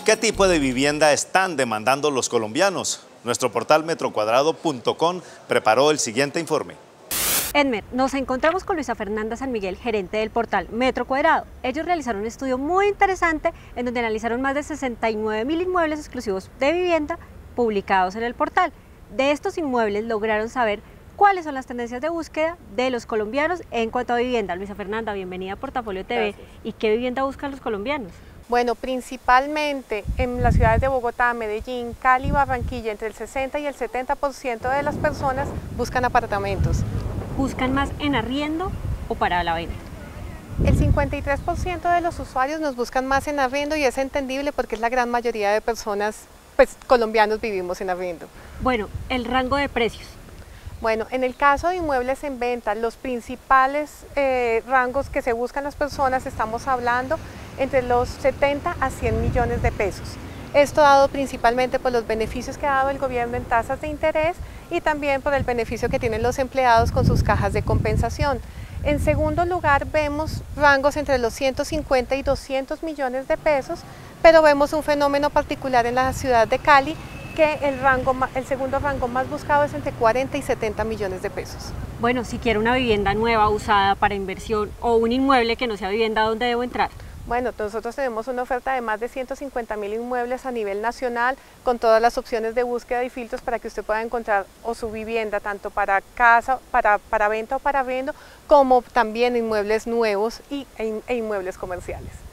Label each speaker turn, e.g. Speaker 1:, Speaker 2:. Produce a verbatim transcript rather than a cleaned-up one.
Speaker 1: ¿Qué tipo de vivienda están demandando los colombianos? Nuestro portal metro cuadrado punto com preparó el siguiente informe.
Speaker 2: Edmer, nos encontramos con Luisa Fernanda San Miguel, gerente del portal Metro Cuadrado. Ellos realizaron un estudio muy interesante en donde analizaron más de sesenta y nueve mil inmuebles exclusivos de vivienda publicados en el portal. De estos inmuebles lograron saber cuáles son las tendencias de búsqueda de los colombianos en cuanto a vivienda. Luisa Fernanda, bienvenida a Portafolio T V.
Speaker 3: Gracias.
Speaker 2: ¿Y qué vivienda buscan los colombianos?
Speaker 3: Bueno, principalmente en las ciudades de Bogotá, Medellín, Cali y Barranquilla, entre el sesenta y el setenta por ciento de las personas buscan apartamentos.
Speaker 2: ¿Buscan más en arriendo o para la venta?
Speaker 3: El cincuenta y tres por ciento de los usuarios nos buscan más en arriendo y es entendible porque es la gran mayoría de personas, pues colombianos vivimos en arriendo.
Speaker 2: Bueno, el rango de precios.
Speaker 3: Bueno, en el caso de inmuebles en venta, los principales eh, rangos que se buscan las personas, estamos hablando entre los setenta a cien millones de pesos. Esto dado principalmente por los beneficios que ha dado el gobierno en tasas de interés y también por el beneficio que tienen los empleados con sus cajas de compensación. En segundo lugar, vemos rangos entre los ciento cincuenta y doscientos millones de pesos, pero vemos un fenómeno particular en la ciudad de Cali, que el, rango, el segundo rango más buscado es entre cuarenta y setenta millones de pesos.
Speaker 2: Bueno, si quiero una vivienda nueva, usada para inversión o un inmueble que no sea vivienda, ¿dónde debo entrar?
Speaker 3: Bueno, nosotros tenemos una oferta de más de ciento cincuenta mil inmuebles a nivel nacional con todas las opciones de búsqueda y filtros para que usted pueda encontrar o su vivienda tanto para casa, para, para venta o para arriendo, como también inmuebles nuevos y, e, e inmuebles comerciales.